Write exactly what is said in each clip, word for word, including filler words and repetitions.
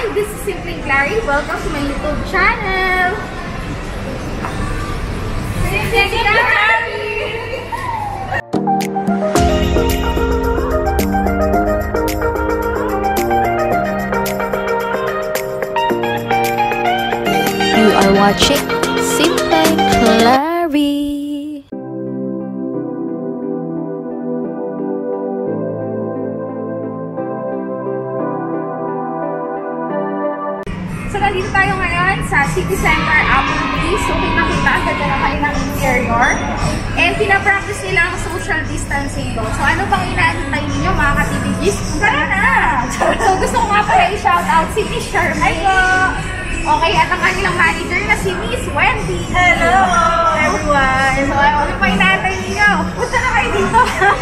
Hi, this is Simply Clary. Welcome to my YouTube channel. Simply Clary! You are watching Simply Clary. So, nandito tayo ngayon sa City Center, Applebee's. So, kita-kita ang ganda na kayo ng interior. And pinapractice nila ang social distancing doon. So, ano bang inaantay ninyo mga ka-T V Gs? Tara na! So, gusto ko nga pala i-shoutout si Miss Charmaine. Okay, at ang kanilang manager na si Miss Wendy. Hello, everyone! So, ano pa inaantay ninyo? Punta na kayo dito!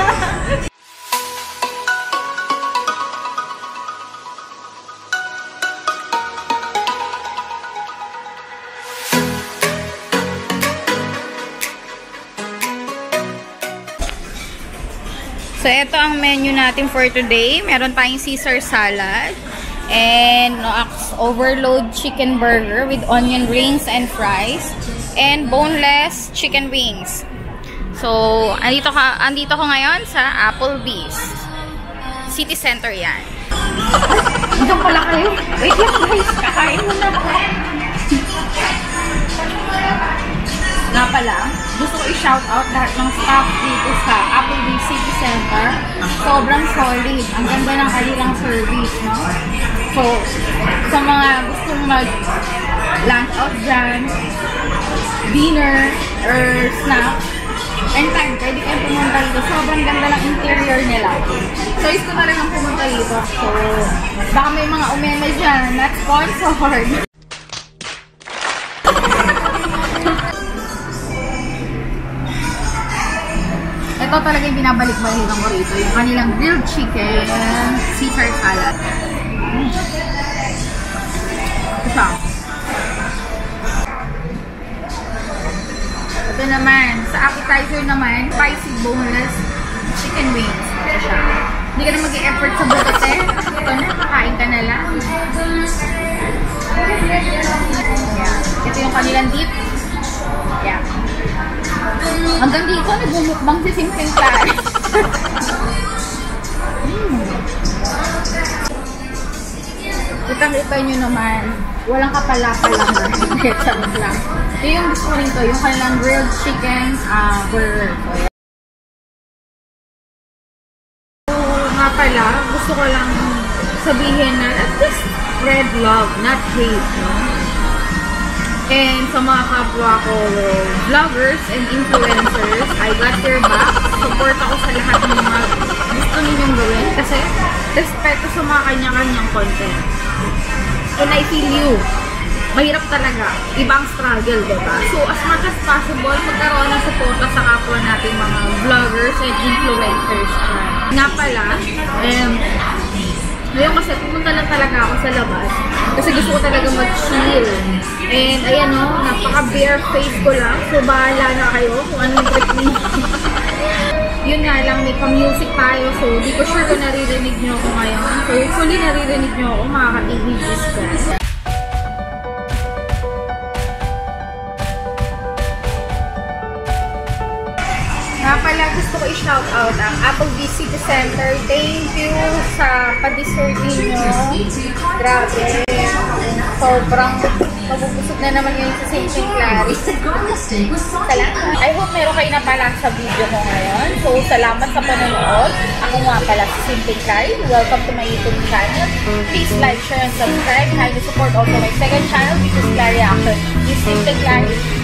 So, ito ang menu natin for today. Meron tayong Caesar salad and Nox overload chicken burger with onion rings and fries and boneless chicken wings. So, andito, ka, andito ko ngayon sa Applebee's. City Center yan. Diyan pala kayo. Wait lang guys, kakain mo na. Nga pala, gusto ko i-shoutout lahat ng staff dito sa Applebee's City Center. Sobrang solid. Ang ganda ng kanilang service, no? So, sa mga gustong mag-lunch out dyan, dinner, or snack, anytime, pwede kayo pumunta dito. Sobrang ganda ng interior nila. So, gusto na rin ang pumunta dito. So, baka may mga umeme dyan, not sponsored. Ito talaga yung binabalik-balikan ko rito. Yung kanilang grilled chicken, Caesar salad. Mm. Ito. Ito naman, sa appetizer naman, spicy boneless chicken wings. Ito siya. Hindi ka na mag-e-effort sa butote. Ito na, kakain ka na lang. Yeah. Ito yung kanilang dip. Yeah. Hanggang dito, nagbumukbang si Simpleng Clary. mm. Kitang-kita nyo naman, walang kapala-pala lang. Charot lang. Ito yung gusto ko rin to, yung kanilang grilled chicken uh, burger. So, nga pala, gusto ko lang sabihin na let's just spread love, not hate, no? And sa mga kapwa ko vloggers and influencers, I got your back. Support ako sa lahat ng mga gusto ninyong gawin kasi respeto sa mga kanya-kanyang content. And I feel you. Mahirap talaga. Ibang struggle, diba? So, as much as possible, magkaroon ng suporta sa kapwa natin mga vloggers and influencers. Nga pala, um, ngayon kasi pumunta lang talaga ako sa labas kasi gusto ko talaga mag-chill. And ayan o, napaka-bare face ko lang. So bahala na kayo kung anong trip niyo. Yun nga lang, may pa-music tayo. So di ko sure kung naririnig niyo ako ngayon. So hopefully naririnig niyo ako mga ka-T V Gs ko. Nga pala, gusto ko i-shout out ang Applebee's City Center. Thank you sa pa-dessert ninyo. Grabe. Sobrang mabubusog na naman ngayon sa Simply Clary. Salamat. I hope meron kayo napala sa video ko ngayon. So, salamat sa panonood. Ako nga pala si Simply Clary. Welcome to my YouTube channel. Please like, share, and subscribe. And highly support also my second channel, which is Clary Action. It's Simply Clary.